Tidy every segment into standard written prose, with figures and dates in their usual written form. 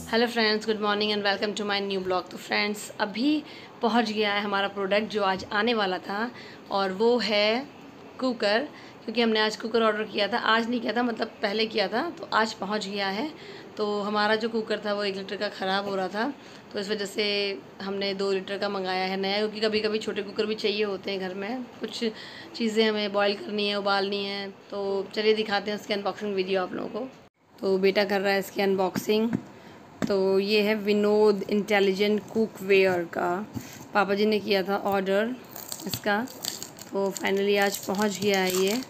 Hello friends, good morning and welcome to my new blog. तो friends, अभी पहुंच गया है हमारा प्रोडक्ट जो आज आने वाला था, और वो है कुकर। क्योंकि हमने आज कुकर ऑर्डर किया था, आज नहीं किया था, मतलब पहले किया था, तो आज पहुंच गया है। तो हमारा जो कुकर था वो 1 लीटर का ख़राब हो रहा था, तो इस वजह से हमने 2 लीटर का मंगाया है नया। क्योंकि कभी कभी छोटे कुकर भी चाहिए होते हैं घर में, कुछ चीज़ें हमें बॉयल करनी है, उबालनी है। तो चलिए दिखाते हैं उसकी अनबॉक्सिंग वीडियो आप लोगों को। तो बेटा कर रहा है इसकी अनबॉक्सिंग। तो ये है विनोद इंटेलिजेंट कुकवेयर का, पापा जी ने किया था ऑर्डर इसका, तो फाइनली आज पहुंच गया है ये।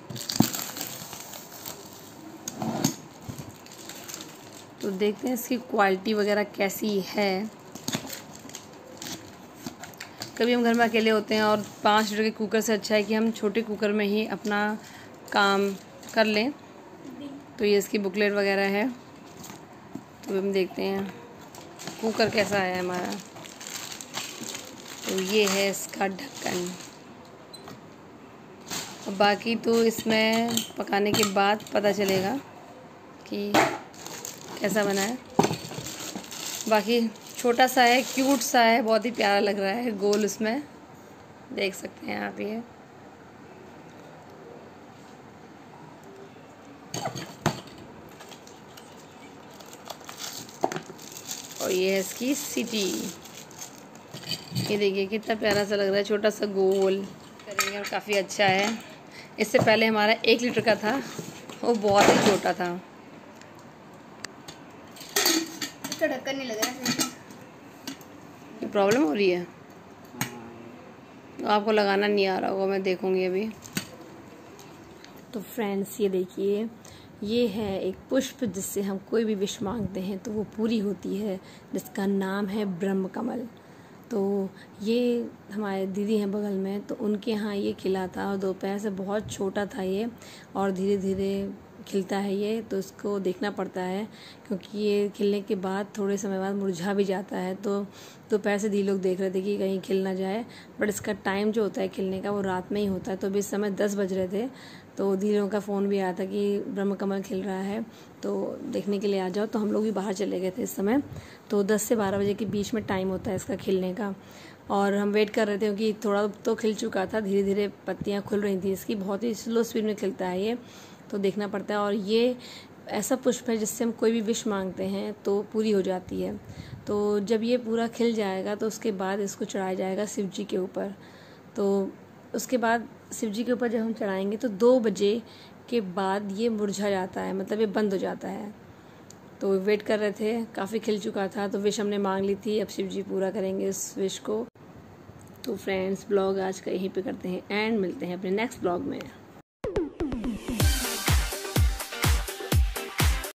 तो देखते हैं इसकी क्वालिटी वगैरह कैसी है। कभी हम घर में अकेले होते हैं और 5 लीटर के कुकर से अच्छा है कि हम छोटे कुकर में ही अपना काम कर लें। तो ये इसकी बुकलेट वगैरह है, तो हम देखते हैं कुकर कैसा है हमारा। तो ये है इसका ढक्कन। और बाकी तो इसमें पकाने के बाद पता चलेगा कि कैसा बना है। बाकी छोटा सा है, क्यूट सा है, बहुत ही प्यारा लग रहा है, गोल उसमें देख सकते हैं आप ये। और ये है इसकी सीटी। ये देखिए कितना प्यारा सा लग रहा है, छोटा सा गोल करेंगे और काफ़ी अच्छा है। इससे पहले हमारा 1 लीटर का था, वो बहुत ही छोटा था। इसका ढक्कन नहीं लग रहा है। ये प्रॉब्लम हो रही है, तो आपको लगाना नहीं आ रहा होगा, मैं देखूंगी अभी। तो फ्रेंड्स, ये देखिए, ये है एक पुष्प जिससे हम कोई भी विश मांगते हैं तो वो पूरी होती है, जिसका नाम है ब्रह्म कमल। तो ये हमारे दीदी हैं बगल में, तो उनके यहाँ ये खिला था और दोपहर से बहुत छोटा था ये, और धीरे धीरे खिलता है ये। तो इसको देखना पड़ता है, क्योंकि ये खिलने के बाद थोड़े समय बाद मुरझा भी जाता है। तो दोपहर से दी लोग देख रहे थे कि कहीं खिल ना जाए, बट इसका टाइम जो होता है खिलने का वो रात में ही होता है। तो अभी इस समय 10 बज रहे थे, तो दी लोगों का फ़ोन भी आया था कि ब्रह्म कमल खिल रहा है, तो देखने के लिए आ जाओ। तो हम लोग भी बाहर चले गए थे इस समय। तो 10 से 12 बजे के बीच में टाइम होता है इसका खिलने का, और हम वेट कर रहे थे क्योंकि थोड़ा तो खिल चुका था, धीरे धीरे पत्तियाँ खुल रही थी इसकी। बहुत ही स्लो स्पीड में खिलता है ये, तो देखना पड़ता है। और ये ऐसा पुष्प है जिससे हम कोई भी विश मांगते हैं तो पूरी हो जाती है। तो जब ये पूरा खिल जाएगा तो उसके बाद इसको चढ़ाया जाएगा शिव जी के ऊपर। तो उसके बाद शिव जी के ऊपर जब हम चढ़ाएंगे तो 2 बजे के बाद ये मुरझा जाता है, मतलब ये बंद हो जाता है। तो वेट कर रहे थे, काफ़ी खिल चुका था, तो विश हमने मांग ली थी, अब शिव जी पूरा करेंगे इस विश को। तो फ्रेंड्स, ब्लॉग आज का यहीं पे करते हैं एंड मिलते हैं अपने नेक्स्ट ब्लॉग में।